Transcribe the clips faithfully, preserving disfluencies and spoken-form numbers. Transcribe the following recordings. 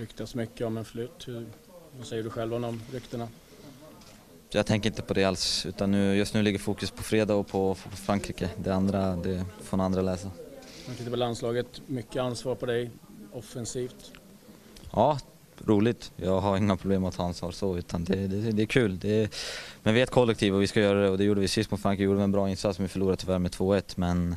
ryktas mycket om en flytt. Hur, vad säger du själv om de ryktena? Jag tänker inte på det alls, utan nu, just nu ligger fokus på fredag och på, på Frankrike. Det andra, det får andra läsa. Man tittar på landslaget, mycket ansvar på dig offensivt. Ja, roligt. Jag har inga problem att ta ansvar så, utan det, det, det är kul. Det är, men vi är ett kollektiv och vi ska göra det, och det gjorde vi sist mot Frankrike. Vi gjorde en bra insats, men vi förlorade tyvärr med två ett, men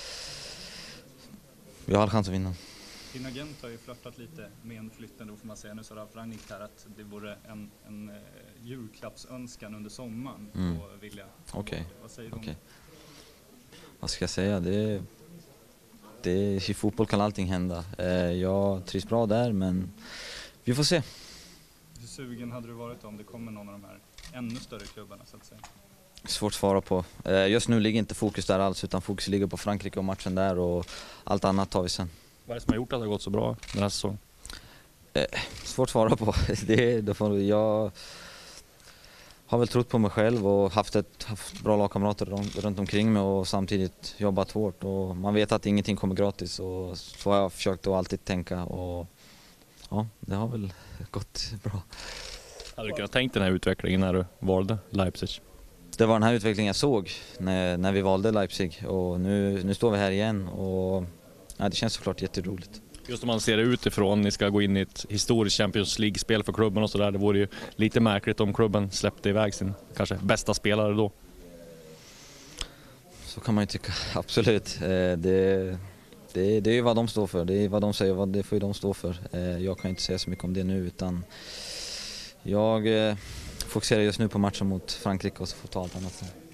vi har all chans att vinna. Din agent har ju flörtat lite med en flytten, då får man säga. Nu sa Ralf Rangnick här att det vore en, en uh, julklappsönskan under sommaren mm. på Vilja. Okej. Okay. Vad säger du okay. om? Vad ska jag säga? Det, det, i fotboll kan allting hända. Eh, jag trivs bra där, men vi får se. Hur sugen hade du varit om det kommer någon av de här ännu större klubbarna, så att säga? Svårt att svara på. Eh, just nu ligger inte fokus där alls, utan fokus ligger på Frankrike och matchen där, och allt annat tar vi sen. Vad är det som har gjort att det har gått så bra den här säsongen? Eh, svårt att svara på. det, då får, jag har väl trott på mig själv och haft, ett, haft bra lagkamrater runt omkring mig och samtidigt jobbat hårt. Och man vet att ingenting kommer gratis, och så har jag försökt att alltid tänka, och ja, det har väl gått bra. Hade du kunnat tänkt den här utvecklingen när du valde Leipzig? Det var den här utvecklingen jag såg när, när vi valde Leipzig, och nu, nu står vi här igen, och ja, det känns såklart jätteroligt. Just om man ser det utifrån, ni ska gå in i ett historiskt Champions League-spel för klubben och sådär. Det vore ju lite märkligt om klubben släppte iväg sin kanske bästa spelare då. Så kan man ju tycka, absolut. Det, det, det är ju vad de står för, det är vad de säger, det får ju de stå för. Jag kan inte säga så mycket om det nu, utan jag fokuserar just nu på matchen mot Frankrike, och så får ta allt annat sen.